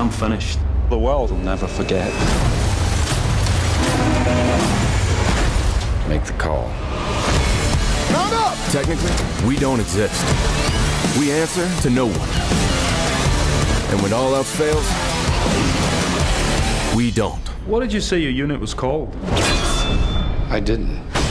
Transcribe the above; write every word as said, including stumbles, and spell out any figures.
I'm finished. The world will never forget. Make the call. Count up! Technically, we don't exist. We answer to no one. And when all else fails, we don't. What did you say your unit was called? I didn't.